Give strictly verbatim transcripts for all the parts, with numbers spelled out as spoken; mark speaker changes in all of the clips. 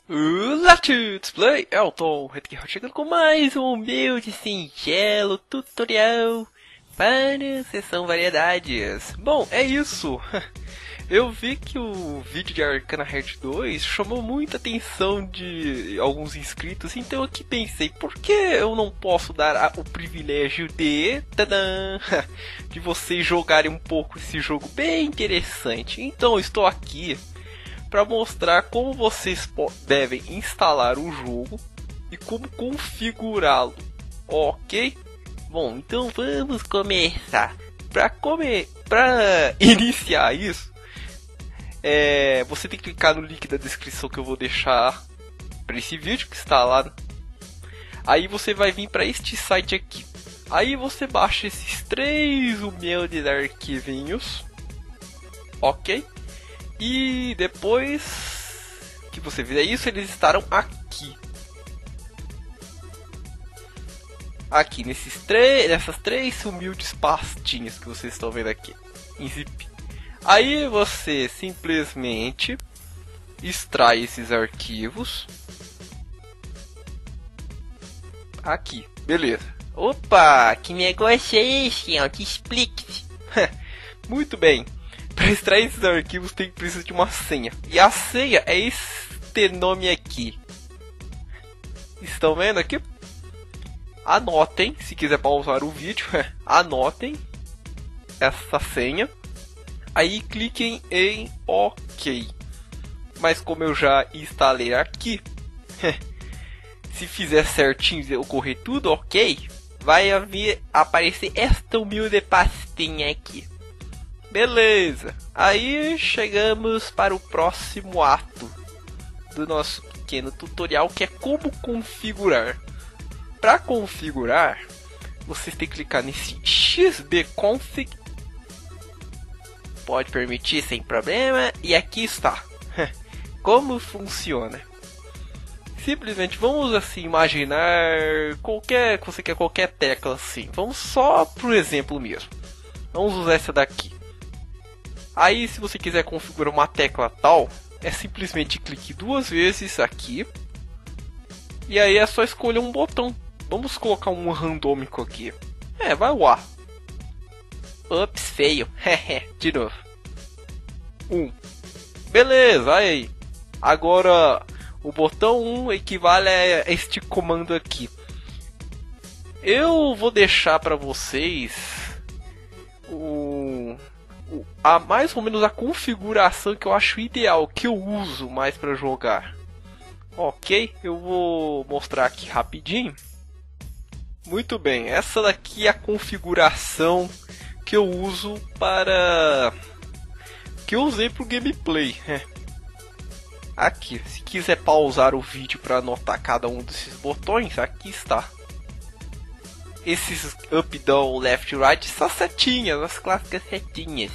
Speaker 1: Olá, Tuts Play! Elton, chegando com mais um humilde, singelo tutorial para Sessão Variedades. Bom, é isso! Eu vi que o vídeo de Arcana Heart dois chamou muita atenção de alguns inscritos, então eu aqui pensei, por que eu não posso dar a, o privilégio de, tadã, de vocês jogarem um pouco esse jogo bem interessante? Então eu estou aqui para mostrar como vocês devem instalar o jogo e como configurá-lo, ok? Bom, então vamos começar. Para come... para iniciar isso, é... você tem que clicar no link da descrição que eu vou deixar para esse vídeo que está lá. Aí você vai vir para este site aqui. Aí você baixa esses três humildes arquivinhos, ok? E depois que você fizer isso, eles estarão aqui. Aqui, nesses três, nessas três humildes pastinhas que vocês estão vendo aqui. Em zip. Aí você simplesmente extrai esses arquivos. Aqui, beleza.
Speaker 2: Opa, que negócio é esse, Elton? Explique-se.
Speaker 1: Muito bem. Para extrair esses arquivos tem que precisar de uma senha. E a senha é este nome aqui. Estão vendo aqui? Anotem, se quiser pausar o vídeo, anotem essa senha. Aí cliquem em OK. Mas como eu já instalei aqui, se fizer certinho e ocorrer tudo ok, vai haver, aparecer esta humilde pastinha aqui. Beleza, aí chegamos para o próximo ato do nosso pequeno tutorial, que é como configurar. Para configurar, vocês têm que clicar nesse xbconfig, pode permitir sem problema, e aqui está. Como funciona? Simplesmente vamos assim imaginar qualquer, você quer qualquer tecla assim. Vamos só pro exemplo mesmo. Vamos usar essa daqui. Aí, se você quiser configurar uma tecla tal, é simplesmente clique duas vezes aqui. E aí é só escolher um botão. Vamos colocar um randômico aqui. É, vai o A.
Speaker 2: Ups, feio.
Speaker 1: De novo. um. Beleza, aí. Agora, o botão um equivale a este comando aqui. Eu vou deixar para vocês o... a mais ou menos a configuração que eu acho ideal, que eu uso mais para jogar. Ok, eu vou mostrar aqui rapidinho. Muito bem, essa daqui é a configuração que eu uso para que eu usei para o gameplay. Aqui, se quiser pausar o vídeo para anotar cada um desses botões, aqui está. Esses up, down, left, right são setinhas, as clássicas setinhas.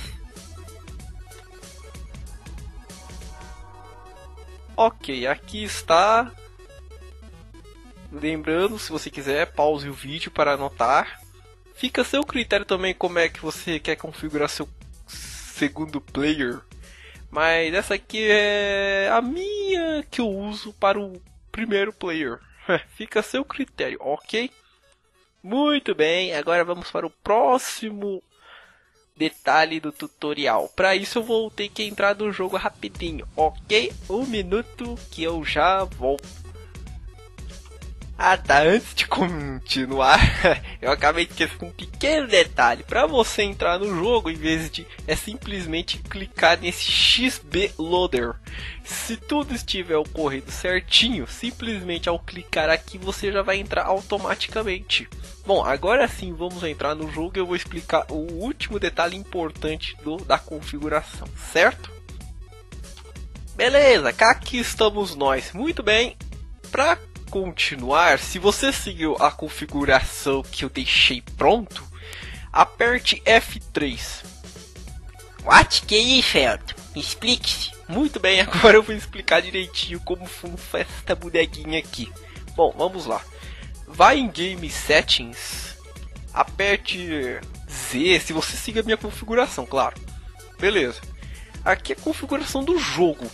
Speaker 1: Ok, aqui está. Lembrando, se você quiser, pause o vídeo para anotar. Fica a seu critério também como é que você quer configurar seu segundo player. Mas essa aqui é a minha que eu uso para o primeiro player. Fica a seu critério, ok? Muito bem, agora vamos para o próximo detalhe do tutorial. Para isso eu vou ter que entrar no jogo rapidinho, ok? Um minuto que eu já volto. Ah tá, antes de continuar, eu acabei de esquecer um pequeno detalhe. Para você entrar no jogo, em vez de é simplesmente clicar nesse X B Loader. Se tudo estiver ocorrendo certinho, simplesmente ao clicar aqui você já vai entrar automaticamente. Bom, agora sim vamos entrar no jogo e eu vou explicar o último detalhe importante do, da configuração, certo? Beleza, cá aqui estamos nós. Muito bem, para continuar, se você seguiu a configuração que eu deixei pronto, aperte F três.
Speaker 2: What? Que isso, Elton? Explique-se.
Speaker 1: Muito bem, agora eu vou explicar direitinho como funciona esta bonequinha aqui. Bom, vamos lá. Vai em Game Settings, aperte Z, se você seguir a minha configuração, claro. Beleza. Aqui é a configuração do jogo.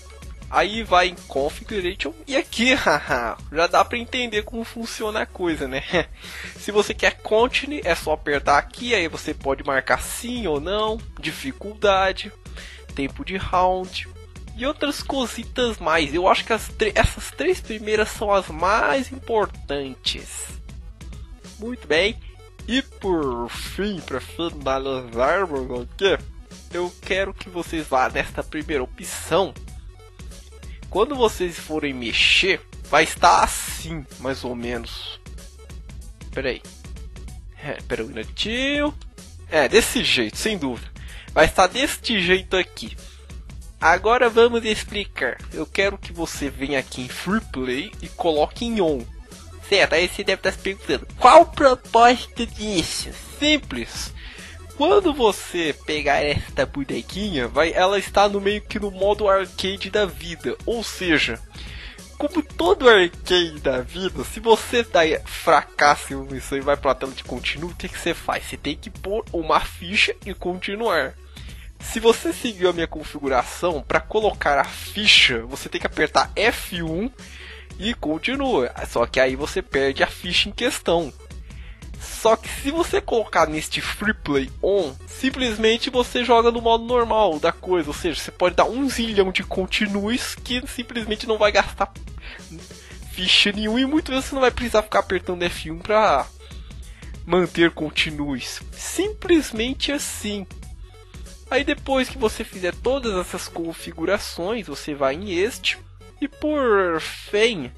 Speaker 1: Aí vai em Configuration e aqui, haha, já dá pra entender como funciona a coisa, né? Se você quer Continue, é só apertar aqui, aí você pode marcar sim ou não, dificuldade, tempo de round e outras cositas mais. Eu acho que as essas três primeiras são as mais importantes. Muito bem. E por fim, para finalizarmos aqui, eu quero que vocês vá nesta primeira opção. Quando vocês forem mexer, vai estar assim, mais ou menos. Pera aí. É, pera um minutinho. É, desse jeito, sem dúvida. Vai estar deste jeito aqui. Agora vamos explicar. Eu quero que você venha aqui em Free Play e coloque em On. Certo, aí você deve estar se perguntando, qual o propósito disso? Simples. Quando você pegar esta bonequinha, vai, ela está no meio que no modo arcade da vida. Ou seja, como todo arcade da vida, se você dá fracasso em uma missão e vai para a tela de continuo, o que, que você faz? Você tem que pôr uma ficha e continuar. Se você seguir a minha configuração, para colocar a ficha, você tem que apertar F um e continua. Só que aí você perde a ficha em questão. Só que se você colocar neste Free Play On, simplesmente você joga no modo normal da coisa. Ou seja, você pode dar um zilhão de continues que simplesmente não vai gastar ficha nenhuma. E muitas vezes você não vai precisar ficar apertando F um para manter continues. Simplesmente assim. Aí depois que você fizer todas essas configurações, você vai em este. E por fim,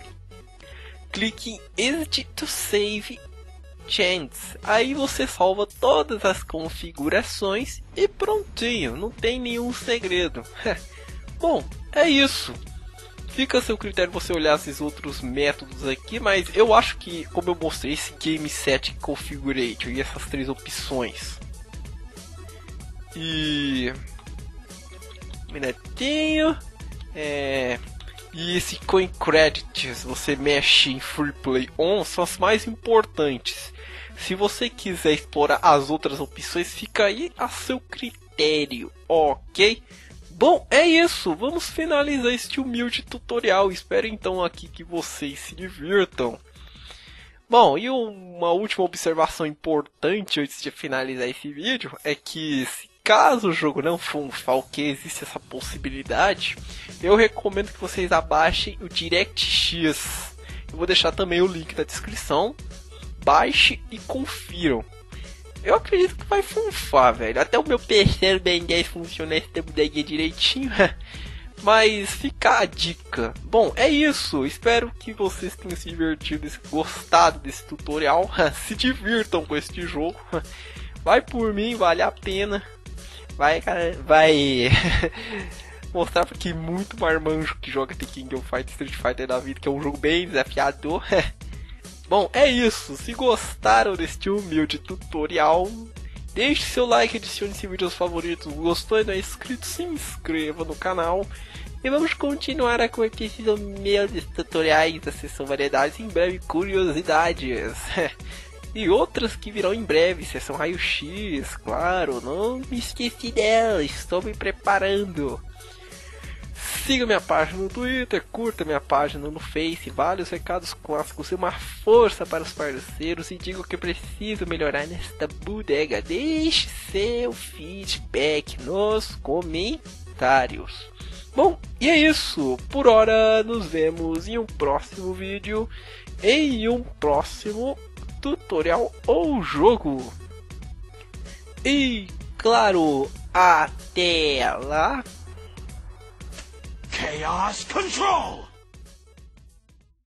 Speaker 1: clique em Exit to Save Changes. Aí você salva todas as configurações e prontinho, não tem nenhum segredo. Bom, é isso. Fica a seu critério você olhar esses outros métodos aqui, mas eu acho que, como eu mostrei esse Game Set Configuration e essas três opções. E... um minutinho. É... E esse Coin Credits, você mexe em Free Play On, são as mais importantes. Se você quiser explorar as outras opções, fica aí a seu critério, ok? Bom, é isso. Vamos finalizar este humilde tutorial. Espero então aqui que vocês se divirtam. Bom, e uma última observação importante antes de finalizar esse vídeo é que, caso o jogo não for um F A Q, existe essa possibilidade, eu recomendo que vocês abaixem o DirectX. Eu vou deixar também o link na descrição. Baixe e confiram. Eu acredito que vai funfar, velho. Até o meu P C do Ben dez funciona esse bonequinho direitinho. Mas fica a dica. Bom, é isso. Espero que vocês tenham se divertido, gostado desse tutorial. Se divirtam com este jogo. Vai por mim, vale a pena. Vai, cara, vai mostrar porque muito marmanjo que joga The King of Fighters, Street Fighter da vida, que é um jogo bem desafiador. Bom, é isso. Se gostaram deste humilde tutorial, deixe seu like, adicione esse vídeo aos favoritos. Gostou e não é inscrito, se inscreva no canal. E vamos continuar a curtir esses humildes tutoriais da seção variedades, em breve curiosidades. E outras que virão em breve, seção raio-x, claro, não me esqueci dela, estou me preparando. Siga minha página no Twitter, curta minha página no Face, vários recados clássicos e uma força para os parceiros, e digo que preciso melhorar nesta bodega. Deixe seu feedback nos comentários. Bom, e é isso, por hora nos vemos em um próximo vídeo, em um próximo tutorial ou jogo. E claro, até lá.
Speaker 3: Chaos Control!